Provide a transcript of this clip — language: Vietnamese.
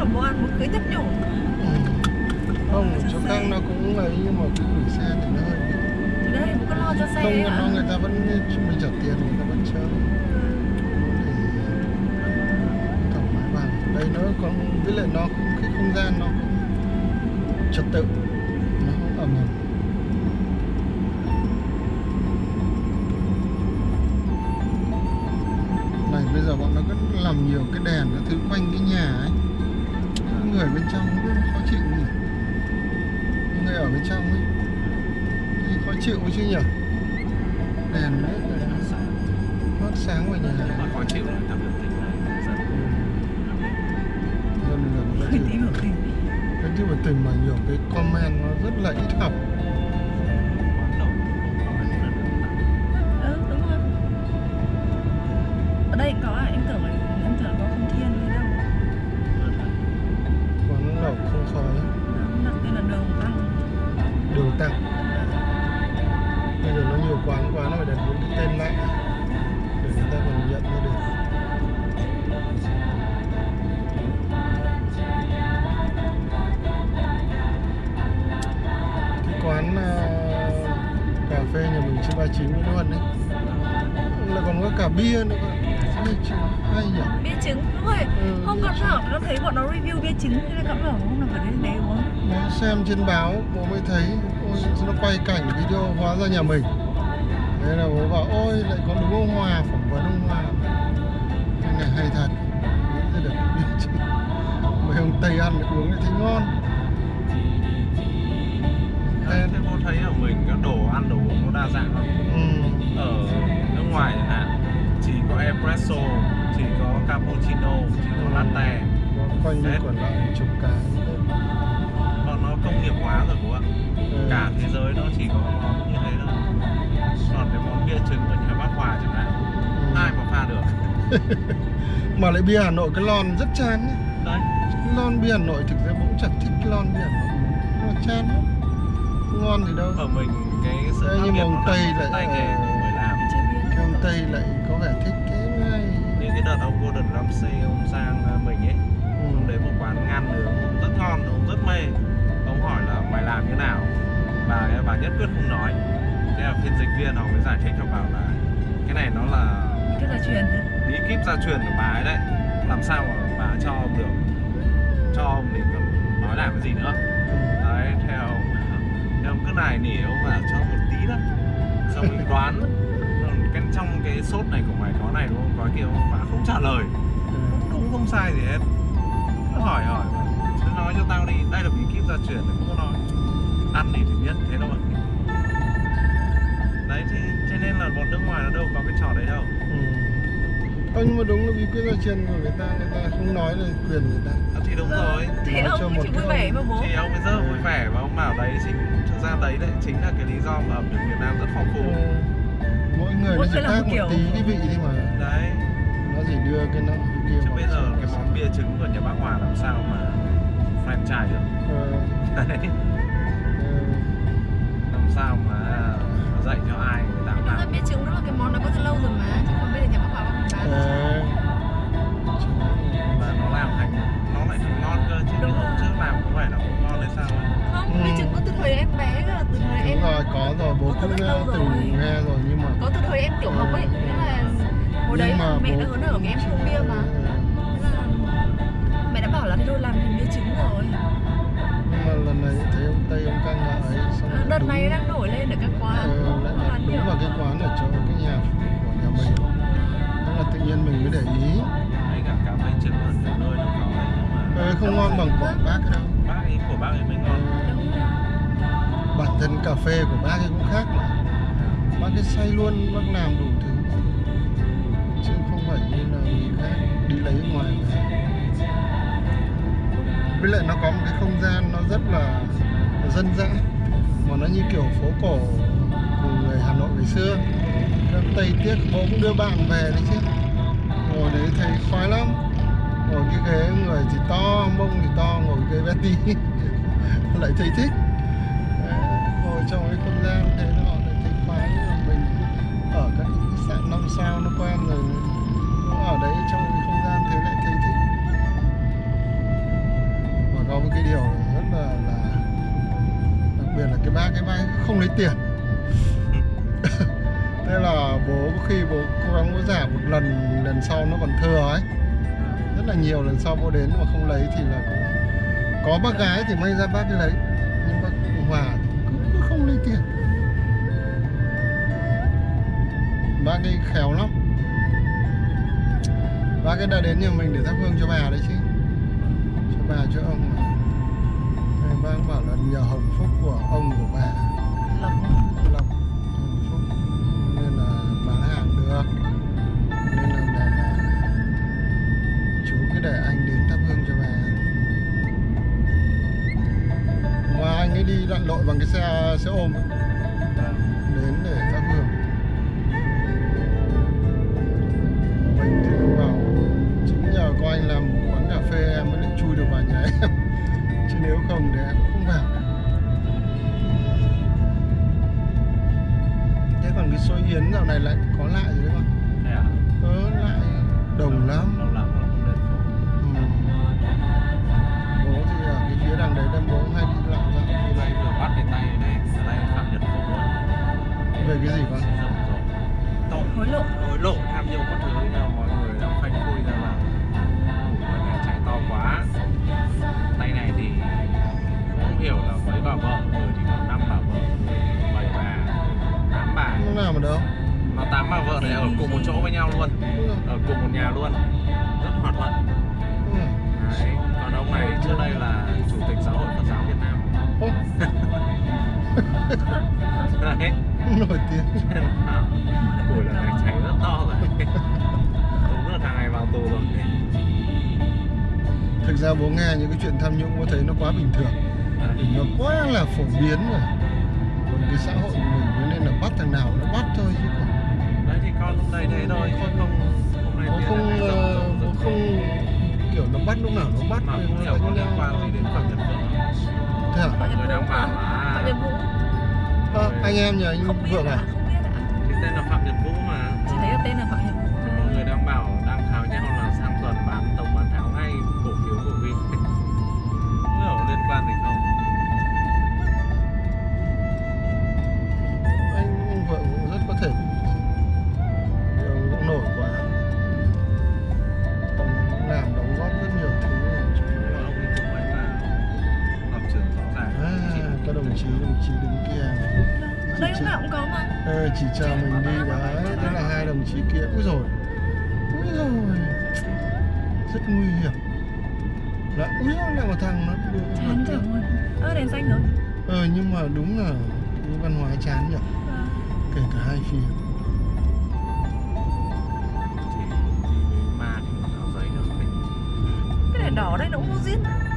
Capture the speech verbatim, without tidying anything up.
mà bố ăn một cưới tất nhổ. Ừ. Không, ở chỗ khác nó cũng ấy nhưng mà cái gửi xe thì nó hơi bị. Thì đấy, bố có lo cho xe Không, hả? nó người ta vẫn mình trả tiền, người ta vẫn chơi. Thoải mái vào. Đây nó còn với lại nó cũng cái không gian nó cũng trật tự, nó không ẩm ẩm. Này bây giờ bọn nó cứ làm nhiều cái đèn nó thứ quanh cái nhà ấy, người bên trong nó khó chịu nhỉ, người ở bên trong ấy thì khó chịu chứ nhỉ, đèn đấy phát sáng vào nhà khó chịu rồi, cảm giác tình này dần dần dần Tí biểu tình. cái tí biểu tình mà nhiều cái comment nó rất là ít học. Ừ, đúng rồi. Ở đây có à? Em tưởng là em tưởng có không thiên hay đâu. Quán lẩu không khói, Nó đặt tên là đường tăng. đường tăng. Bây giờ nó nhiều quán quá nó phải đặt những cái tên lạ để người ta còn nhận ra được. Cái quán uh, cà phê nhà mình trên ba chín Nguyễn Huân đấy là còn có cả bia nữa cơ. Hay nhỉ? Bia trứng, đúng rồi. Ừ, Hôm bia con bảo nó thấy bọn nó review bia trứng nên là cậu bảo hôm nào phải đến đấy uống. Bố xem trên báo bố mới thấy ôi, nó quay cảnh video hóa ra nhà mình. Thế là bố bảo ôi lại có đúng ông Hòa, phỏng vấn ông Hòa. Cái này hay thật. Thế được bia trứng. Mấy ông Tây ăn được uống thì thấy ngon. thế cô thấy ở mình các đồ ăn đồ uống nó đa dạng lắm. Ừ. Ở nước ngoài chẳng hạn chỉ có espresso, chỉ có cappuccino, chỉ có latte. Quanh đi quẩn lại chục cái. Bọn nó công nghiệp hóa rồi bố ạ. Ừ. Cả thế giới nó chỉ có món như thế thôi. Còn cái món bia trứng ở nhà bác Hòa chẳng hạn, Ừ. ai mà pha được. Mà lại bia Hà Nội cái lon rất chán nhé. Đấy, Lon bia Hà Nội thực ra cũng chẳng thích cái lon bia Hà Nội. Nó chán lắm. Không ngon gì đâu. ở mình cái sự Thế khác nhưng biệt mà ông nó Tây nằm ở lại- tay nghề của người làm. Chưa biết. Cái ông Tây lại có vẻ thích cái này. Như cái đợt ông Gordon Ramsay ông sang mình ấy, Ừ. ông đến một quán ngan nướng rất ngon, ông rất mê. Ông hỏi là mày làm như nào, bà bà nhất quyết không nói. Thế là phiên dịch viên họ mới giải thích cho bảo là cái này nó là Cái gia truyền. bí kíp gia truyền của bà ấy đấy, làm sao mà bà cho ông được, cho ông thì còn nói làm cái gì nữa. Đấy, theo ông, theo ông cứ nài nỉ ông bảo cho một tí đó, xong mình đoán cái trong cái sốt này của mày có này đúng không, có kia ông bà không trả lời, không đúng không sai gì hết. Cứ hỏi hỏi cứ nói cho tao đi, đây là bí kíp gia truyền, không có nói ăn thì thì biết thế đâu mà. Đấy thì cho nên là bọn nước ngoài nó đâu có cái trò đấy đâu. Ừ. Ờ, nhưng mà đúng là bí quyết gia truyền của người ta, người ta không nói là quyền người ta. À, thì đúng rồi, Thế Nói ông cho ấy một chỉ cái vui vẻ ông- mà bố. thì ông ấy rất vui vẻ và ông bảo đấy chính thực ra đấy đấy chính là cái lý do mà ẩm thực Việt Nam rất phong phú. Ừ. Mỗi người Mỗi nó chỉ người là khác một một kiểu. tí cái vị thôi mà. Đấy, Nó chỉ đưa cái nọ cái kia. chứ vào bây giờ trong cái cái món bia trứng của nhà bác Hòa làm sao mà franchise được. Ờ, Đấy, ờ, làm sao mà dạy cho ai người ta Thực ra làm. bia trứng nó là cái món nó có từ lâu rồi mà. Chứ còn bây giờ nhà bác Hòa bác bán. ờ. Và nó làm thành nó lại thành ngon cơ, chứ cái hôm trước làm có phải là không ngon hay sao ấy. Không, Ừ. bia trứng có từ thời em bé cơ, từ thời em. Đúng rồi, có rồi, bố Có từ cũng rất lâu từng rồi. nghe rồi nhưng mà Có từ thời em tiểu học ấy. Nghĩa là hồi đấy Nhưng là mà mẹ bố- đã hớn hở vì em không bia mà. Thế là mẹ đã bảo là thôi làm thành bia trứng rồi. Nhưng mà lần này thấy ông Tây ông căng là ấy xong À, đợt đúng- này đang nổi lên ở các quán. Ờ, lại Quán đặt nhiều. đúng vào cái quán ở chỗ cái nhà của nhà mình. Thế là tự nhiên mình mới để ý. Đấy, cả cà phê trứng ở nhiều nơi nó có đấy, nhưng mà Ờ, không ngon bằng của bác ấy đâu. bác ấy của bác ấy mới ngon. Đúng rồi. Bản thân cà phê của bác ấy cũng khác mà. Bác ấy xay luôn, bác làm đủ thứ. Chứ không phải như là người khác đi lấy ở ngoài về. Với lại nó có một cái không gian nó rất là dân dã. Mà nó như kiểu phố cổ của người Hà Nội ngày xưa. Đâm Tây tiếc bố cũng đưa bạn về đấy chứ. Ngồi đấy thấy khoái lắm. Ngồi cái ghế người thì to, mông thì to, ngồi cái ghế bé tí lại thấy thích. Đấy, ngồi trong cái không gian thế họ lại thấy khoái. Mình ở các cái khách sạn năm sao nó quen rồi, nó ở đấy trong cái không gian thế lại thấy thích. cái điều rất là là đặc biệt là cái bác cái bác không lấy tiền. Thế là bố có khi bố cố gắng bố giả một lần, lần sau nó còn thừa ấy, rất là nhiều lần sau bố đến mà không lấy thì là cũng có bác gái thì may ra bác ấy lấy, nhưng bác Hòa thì cứ, cứ không lấy tiền. Bác ấy khéo lắm, bác ấy đã đến nhà mình để thắp hương cho bà đấy chứ, cho bà cho ông mà. Thế bác bảo là nhờ hồng phúc của ông của bà Lộc. Lộc hồng phúc nên là bán hàng được, nên là, là, là chú cứ để anh đến thắp hương cho bà. Mà anh ấy đi lặn lội bằng cái xe xe ôm ấy, đến để thắp hương. Mình thì đúng bảo chính nhờ có anh làm quán cà phê em mới lại chui được vào nhà em, chứ nếu không thì em cũng không vào. Thế còn cái xôi yến dạo này lại có lại rồi đấy con. Thế à? Ờ, lại đồng lắm. Lâu lắm rồi không lên phố. Ừ. Bố thì ở cái phía đằng đấy đâm bố hay đi lặn dạo Đây đi lại. vừa bắt cái tay đây, ở đây Phạm Nhật Phúc rồi. Về cái gì con? Rầm rộ. Tội Hối lộ. hối lộ tham nhũng các thứ nào mọi người đang phanh phui ra là ủa này trái to quá. Tay này thì không hiểu là mấy bà vợ, người thì có năm bà vợ, bảy bà, tám bà. Nó làm ở đâu? Nó tám bà vợ này ở cùng một chỗ với nhau luôn, ở cùng một nhà luôn, rất hòa thuận. Ừ. Đấy. Còn ông này trước đây là chủ tịch giáo hội Phật giáo Việt Nam. Ô, Đấy. nổi tiếng. Củi là này cháy rất to rồi. Đúng là thằng này vào tù rồi. Thực ra bố nghe những cái chuyện tham nhũng bố thấy nó quá bình thường, nó quá là phổ biến rồi. Còn cái xã hội của mình cho nên là bắt thằng nào nó bắt thôi chứ còn Đấy thì con lúc đây thế thôi, con không hôm nay bố tiền không này ờ, rộng bố rộng không kiểu nó bắt lúc nào nó bắt mà rồi không nó hiểu có đánh liên nhau. quan gì đến Phạm Nhật Phúc. Thế à? Phạm Nhật Người Vũ đang bảo không? là- Phạm Nhật Vũ. Ờ, anh em nhờ anh Không biết Vượng ạ, à? không biết ạ. Cái tên là Phạm Nhật Vũ mà. Chỉ thấy là tên là Phạm Nhật Vũ. Mọi người đang bảo đang tháo nhau là sang tuần bán tổng bán tháo ngay cổ phiếu của Vin. Không hiểu liên quan gì không. Anh, anh Vượng cũng rất có thể bị ông cũng nổi quá. Ông cũng làm đóng góp rất nhiều thứ rồi. Nhưng mà ông ấy cũng phải là lập trường rõ ràng. À, các đồng chí đồng chí đứng kia Ở đây lúc nào cũng có mà. ờ, chỉ chờ mình đi đấy, thế là hai đồng chí kia úi rồi úi rồi rất nguy hiểm là úi rồi là một thằng nó đưa Chán chẳng luôn. Ơ đèn xanh rồi. ờ nhưng mà đúng là cái văn hóa chán nhỉ, Vâng. kể cả hai phía. Chỉ chỉ với ma thì áo giấy được. Cái đèn đỏ đây nó cũng có giết.